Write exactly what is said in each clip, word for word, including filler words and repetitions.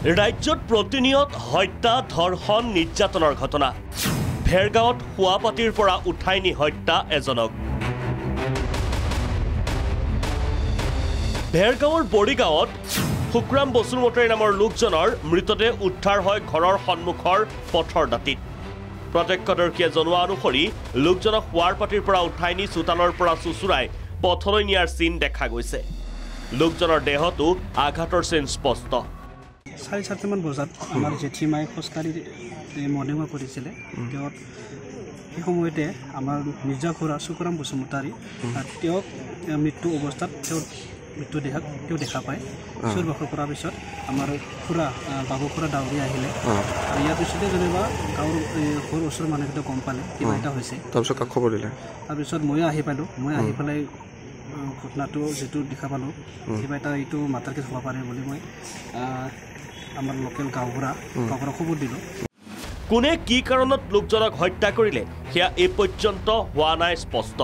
ৰাজ্যত প্ৰতিনিয়ত হত্যা ধৰ্ষণ নিৰ্যাতনৰ ঘটনা ভেৰগাঁৱত শুৱাপাতিৰ পৰা উঠাই নি হত্যা এজনক ভেৰগাঁৱৰ বৰিগাঁৱত শুক্ৰাম বসুমতাৰী নামৰ লোকজনৰ মৃতদেহ উদ্ধাৰ হয় ঘৰৰ সন্মুখৰ পথৰ দাঁতিত প্ৰত্যক্ষদৰ্শীয়ে জনোৱা অনুসৰি লোকজনক শুৱাপাতিৰ পৰা উঠাই নি চোতালৰ পৰা চুচুৰাই পথলৈ নিয়াৰ চিন দেখা গৈছে লোকজনৰ দেহতো আঘাতৰ চিন স্পষ্ট চাৰি সাতটামান বজাত আমাৰ জেঠিমাই খোজকাঢ়ি মৰ্ণিং ৱাক কৰিছিলে তেওঁ সেই সময়তে আমাৰ নিজা খুৰা শুক্ৰাম বসুমতাৰী তেওঁক মৃত্যু অৱস্থাত তেওঁ মৃত্যু দেহাক তেওঁ দেখা পায় চুৰ বাখৰ কৰাৰ পিছত আমাৰ খুৰা বাবু খুৰা দাউৰি আহিলে আৰু ইয়াৰ পিছতে যেনিবা গাঁৱৰ ঘৰ ওচৰৰ মানুহকেইটা গম পালে কিবা এটা হৈছে তাৰপিছত কাক খবৰ দিলে তাৰপিছত ময়ো আহি পালোঁ মই আহি পেলাই ঘটনাটো যিটো দেখা পালোঁ কিবা এটা এইটো মাতাৰকে হ'ব পাৰে বুলি মই আমাৰ লোকেল গাঁওবুঢ়া গাঁওবুঢ়া খবৰ দিলোঁ কোনে কি কাৰণত লোকজনক হত্যা কৰিলে সেয়া এই পৰ্যন্ত হোৱা নাই স্পষ্ট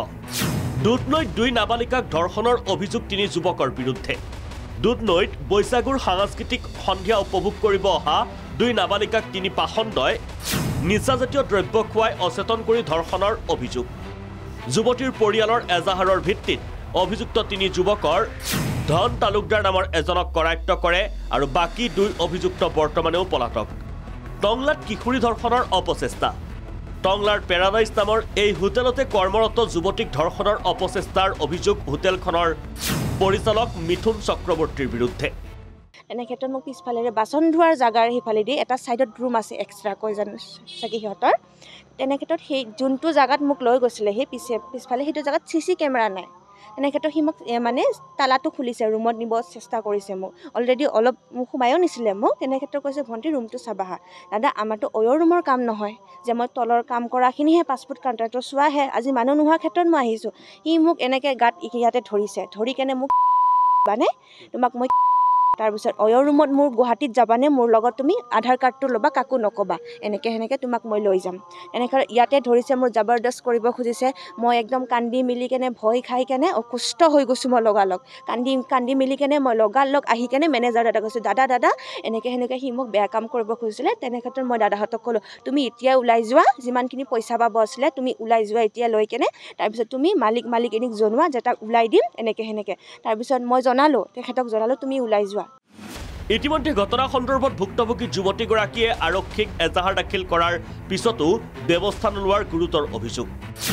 দুধনৈত দুই নাবালিকাক ধৰ্ষণৰ অভিযোগ তিনি যুৱকৰ বিৰুদ্ধে দুধনৈত বৈশাগুৰ সাংস্কৃতিক সন্ধিয়া উপভোগ কৰিব অহা দুই নাবালিকাক তিনি পাখণ্ডই নিচাজাতীয় দ্ৰব্য খুৱাই অচেতন কৰি ধৰ্ষণৰ অভিযোগ যুৱতীৰ পৰিয়ালৰ এজাহাৰৰ ভিত্তিত অভিযুক্ত তিনি যুৱকৰ ধন তালুকদাৰ নামৰ এজনক কৰায়ত্ব কৰে আৰু বাকী দুই অভিযুক্ত বৰ্তমানেও পলাতক টংলাত কিশোৰী ধৰ্ষণৰ অপচেষ্টা টংলাৰ পেৰাডাইজ নামৰ এই হোটেলতে কৰ্মৰত যুৱতীক ধৰ্ষণৰ অপচেষ্টাৰ অভিযোগ হোটেলখনৰ পৰিচালক মিথুন চক্ৰৱৰ্তীৰ বিৰুদ্ধে এনে ক্ষেত্ৰত মোক পিছফালেৰে বাচন ধোৱাৰ জাগাৰ সিফালেদি এটা সাইডত ৰুম আছে এক্সট্ৰাকৈ জানো চাগে সিহঁতৰ তেনে ক্ষেত্ৰত সেই যোনটো জাগাত মোক লৈ গৈছিলে সেই পিছে পিছফালে সেইটো জাগাত চি চি কেমেৰা নাই তেনে ক্ষেত্ৰত সি মোক মানে তালাটো খুলিছে ৰুমত নিব চেষ্টা কৰিছে মোক অলৰেডি অলপ মোক সোমায়ো নিছিলে মোক তেনে ক্ষেত্ৰত কৈছে ভণ্টি ৰুমটো চাবা হা দাদা আমাৰতো অয়ৰ ৰুমৰ কাম নহয় যে মই তলৰ কাম কৰাখিনিহে পাছপোৰ্ট কাউণ্টাৰটো চোৱাহে আজি মানুহ নোহোৱা ক্ষেত্ৰত মই আহিছোঁ সি মোক এনেকৈ গাত ইয়াতে ধৰিছে ধৰি কেনে মোক মানে তোমাক মই তাৰপিছত অয়ৰ ৰুমত মোৰ গুৱাহাটীত যাবানে মোৰ লগত তুমি আধাৰ কাৰ্ডটো ল'বা কাকো নক'বা এনেকৈ সেনেকৈ তোমাক মই লৈ যাম এনেকৈ ইয়াতে ধৰিছে মোৰ জবৰদস্ত কৰিব খুজিছে মই একদম কান্দি মিলি কেনে ভয় খাই কেনে অসুস্থ হৈ গৈছোঁ মই লগালগ কান্দি কান্দি মিলি কেনে মই লগালগ আহি কেনে মেনেজাৰ দাদা কৈছোঁ দাদা দাদা এনেকৈ সেনেকৈ সি মোক বেয়া কাম কৰিব খুজিছিলে তেনে ক্ষেত্ৰত মই দাদাহঁতক ক'লোঁ তুমি এতিয়া ওলাই যোৱা যিমানখিনি পইচা পাব আছিলে তুমি ওলাই যোৱা এতিয়া লৈ কেনে তাৰপিছত তুমি মালিক মালিকনীক জনোৱা যে তাক ওলাই দিম এনেকৈ সেনেকৈ তাৰপিছত মই জনালোঁ তেখেতক জনালোঁ তুমি ওলাই যোৱা ইতিমধ্যে ঘটনা সন্দৰ্ভত ভুক্তভোগী যুৱতীগৰাকীয়ে আৰক্ষীক এজাহাৰ দাখিল কৰাৰ পিছতো ব্যৱস্থা নোলোৱাৰ গুৰুতৰ অভিযোগ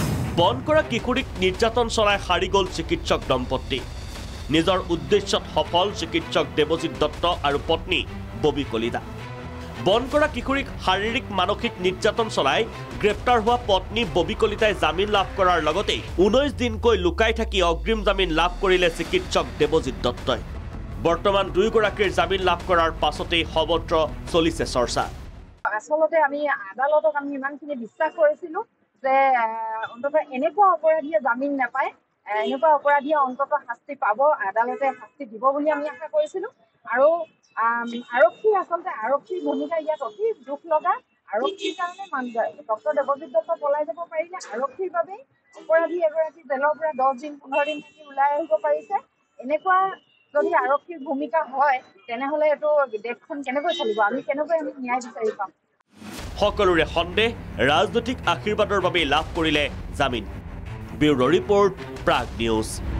বন কৰা কিশোৰীক নিৰ্যাতন চলাই সাৰি গ'ল চিকিৎসক দম্পতি নিজৰ উদ্দেশ্যত সফল চিকিৎসক দেৱজিৎ দত্ত আৰু পত্নী ববী কলিতা বন কৰা কিশোৰীক শাৰীৰিক মানসিক নিৰ্যাতন চলাই গ্ৰেপ্তাৰ হোৱা পত্নী ববী কলিতাই জামিন লাভ কৰাৰ লগতে ঊনৈছ দিনকৈ লুকাই থাকি অগ্ৰিম জামিন লাভ কৰিলে চিকিৎসক দেৱজিৎ দত্তই বৰ্তমান দুয়োগৰাকীৰ জামিন লাভ কৰাৰ পাছতেই সৰ্বত্ৰ চলিছে চৰ্চা আচলতে আমি আদালতক আমি ইমানখিনি বিশ্বাস কৰিছিলোঁ যে অন্তত এনেকুৱা অপৰাধীয়ে জামিন নাপায় এনেকুৱা অপৰাধীয়ে অন্তত শাস্তি পাব আদালতে শাস্তি দিব বুলি আমি আশা কৰিছিলোঁ আৰু আৰক্ষী আচলতে আৰক্ষীৰ ভূমিকা ইয়াত অতি দুখ লগা আৰক্ষীৰ কাৰণে ডক্টৰ দেৱজিৎ দত্ত পলাই যাব পাৰিলে আৰক্ষীৰ বাবেই অপৰাধী এগৰাকী জেলৰ পৰা দহ দিন পোন্ধৰ দিন থাকি ওলাই আহিব পাৰিছে এনেকুৱা যদি আৰক্ষীৰ ভূমিকা হয় তেনেহ'লে এইটো দেশখন কেনেকৈ চলিব আমি কেনেকৈ আমি ন্যায় বিচাৰি পাম সকলোৰে সন্দেহ ৰাজনৈতিক আশীৰ্বাদৰ বাবে লাভ কৰিলে জামিন ব্যুৰ' ৰিপৰ্ট প্ৰাগ নিউজ।